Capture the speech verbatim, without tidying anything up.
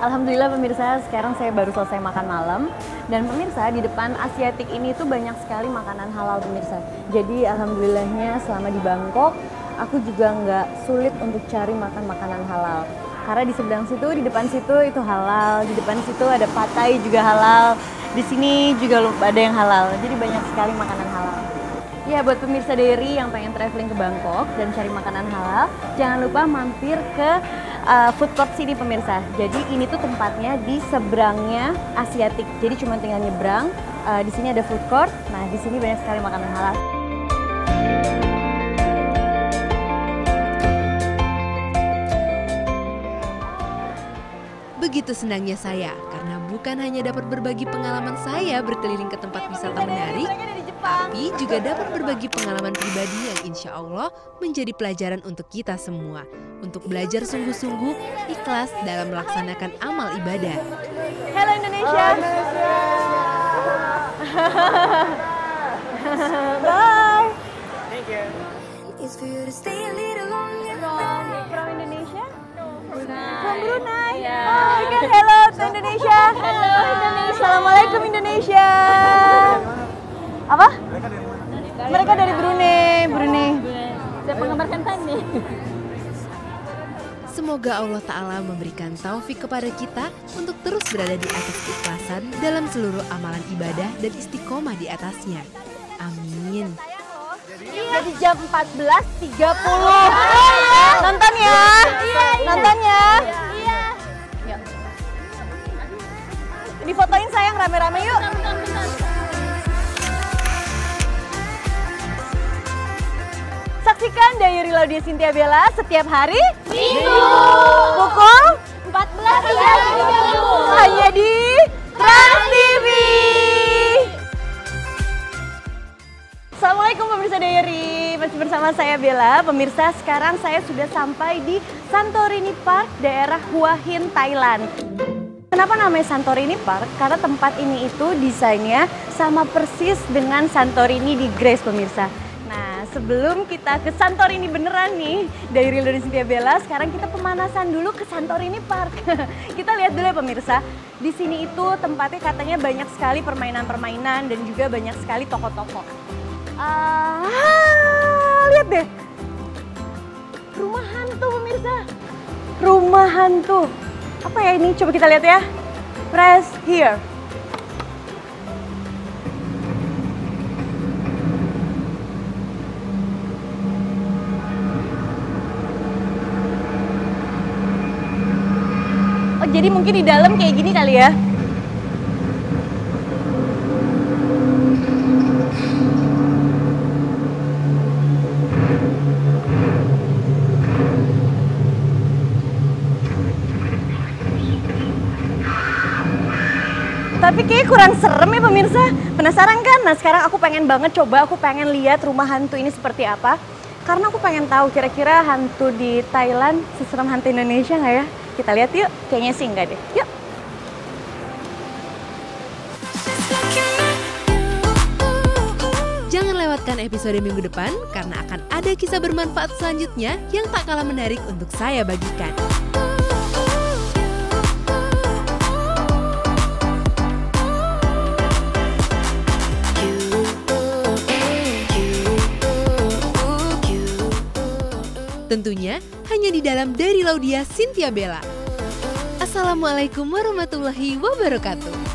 Alhamdulillah pemirsa, sekarang saya baru selesai makan malam. Dan pemirsa, di depan Asiatik ini tuh banyak sekali makanan halal pemirsa. Jadi alhamdulillahnya selama di Bangkok, aku juga nggak sulit untuk cari makan makanan halal. Karena di seberang situ, di depan situ itu halal, di depan situ ada patai juga halal, di sini juga ada yang halal. Jadi banyak sekali makanan halal. Ya, buat pemirsa Diary yang pengen traveling ke Bangkok dan cari makanan halal, jangan lupa mampir ke uh, food court sini pemirsa. Jadi ini tuh tempatnya di seberangnya Asiatik. Jadi cuma tinggal nyebrang. Uh, di sini ada food court. Nah, di sini banyak sekali makanan halal. Begitu senangnya saya, karena bukan hanya dapat berbagi pengalaman saya berkeliling ke tempat wisata menarik, tapi juga dapat berbagi pengalaman pribadi yang insya Allah menjadi pelajaran untuk kita semua. Untuk belajar sungguh-sungguh, ikhlas dalam melaksanakan amal ibadah. Hello Indonesia! Bye! Thank you. From, from Indonesia? Brunei. From Brunei? Yeah. Oh my god, hello to Indonesia! Hello Indonesia. Assalamualaikum Indonesia! Apa? Mereka dari mana? Mereka dari Brunei, Brunei. Saya penggemar Kentani. Semoga Allah Ta'ala memberikan taufik kepada kita untuk terus berada di atas keikhlasan dalam seluruh amalan ibadah dan istiqomah di atasnya. Amin. Jadi jam empat belas tiga puluh. Nonton ya. Nonton ya. Iya. Yuk. Difotoin sayang rame-rame yuk. Saksikan Diary Laudia Cynthia Bella setiap hari Minggu. pukul empat belas tiga puluh. hanya di Trans T V. Assalamualaikum pemirsa Diary, masih bersama saya Bella. Pemirsa, sekarang saya sudah sampai di Santorini Park, daerah Hua Hin, Thailand. Kenapa namanya Santorini Park? Karena tempat ini itu desainnya sama persis dengan Santorini di Greece pemirsa. Nah, sebelum kita ke Santorini beneran nih, Diary Laudia Cynthia Bella, sekarang kita pemanasan dulu ke Santorini Park. Kita lihat dulu ya pemirsa. Di sini itu tempatnya katanya banyak sekali permainan-permainan dan juga banyak sekali toko-toko. Ah, lihat deh. Rumah hantu pemirsa. Rumah hantu. Apa ya ini? Coba kita lihat ya. Press here. Oh, jadi mungkin di dalam kayak gini kali ya. Tapi kayaknya kurang serem ya pemirsa. Penasaran kan? Nah sekarang aku pengen banget coba, aku pengen lihat rumah hantu ini seperti apa. Karena aku pengen tahu kira-kira hantu di Thailand seserem hantu Indonesia nggak ya? Kita lihat yuk. Kayaknya sih enggak deh. Yuk. Jangan lewatkan episode minggu depan karena akan ada kisah bermanfaat selanjutnya yang tak kalah menarik untuk saya bagikan. Tentunya hanya di dalam Diary Laudia Cynthia Bella. Assalamualaikum warahmatullahi wabarakatuh.